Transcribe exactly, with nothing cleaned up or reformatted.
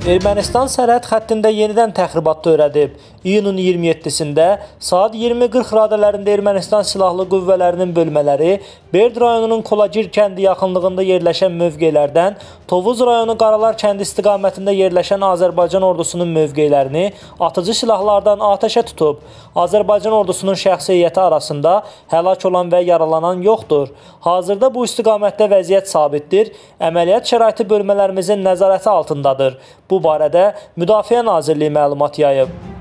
Ermənistan sərhəd xəttində yenidən təxribat törədib. İyunun iyirmi yeddisində saat iyirmi qırx radələrində Ermənistan silahlı qüvvələrinin bölmələri Berd rayonunun Kolagir kəndi yaxınlığında yerləşən mövqelərdən Tovuz rayonu Qaralar kəndi istiqamətində yerləşən Azərbaycan ordusunun mövqelərini atıcı silahlardan atəşə tutub. Azərbaycan ordusunun şəxsi heyəti arasında həlak olan və yaralanan yoxdur. Hazırda bu istiqamətdə vəziyyət sabitdir. Əməliyyat şəraiti bölmələrimizin nəzarəti altındadır. Bu barədə Müdafiə Nazirliyi məlumat yayıb.